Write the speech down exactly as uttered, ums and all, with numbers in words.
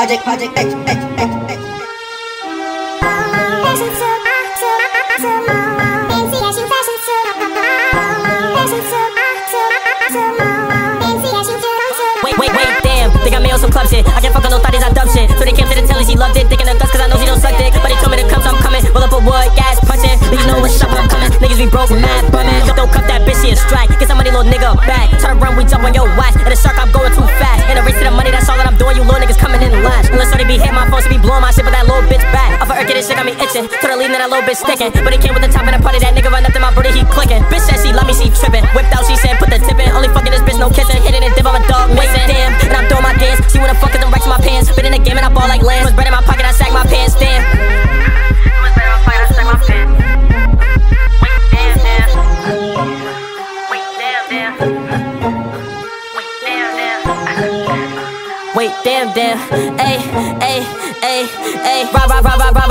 Project, Project X, X, X, X. Wait, wait, wait, damn, think I made on some club shit. I can't fuck on no thotties, I dumb shit. So they came to the telly, she loved it, thinking of guts, cause I know she don't suck dick. But they told me to come, so I'm coming. Roll up a wood, gas punching. Niggas know what's up when I'm coming. Niggas be broke, mad, bumming. Don't cuff that bitch, she a strike. Get some money, little nigga, back. Try to run, we jump on your watch. In the shark, I'm going too fast. In the race to the money, that's all that I'm doing. You little niggas coming in last. Unless they be hitting my phone, she be blowing my shit, but that little bitch back. Off of Urk, this shit got me itching. To the lead, and that little bitch sticking. But it came with the top of the party, that nigga run up to my booty, he clicking. Bitch said she love me, she tripping. Whipped out, she said, put the tip in. Only fucking this bitch, no kissing. Hitting it, dip, I'm a dog, missing. Damn, and I'm doing my dance. She wanna fuck cause I'm racks in my pants. Been in the game and I ball like Lance. Was bread in my pocket, I sag my pants. Damn. Was bread in my pocket, I sag my pants. Wait, damn, damn. Wait, damn, damn. Wait, damn, damn. Wait, damn, damn. Ay, ay, ay, ay. Rob, rob, rob, rob, rob.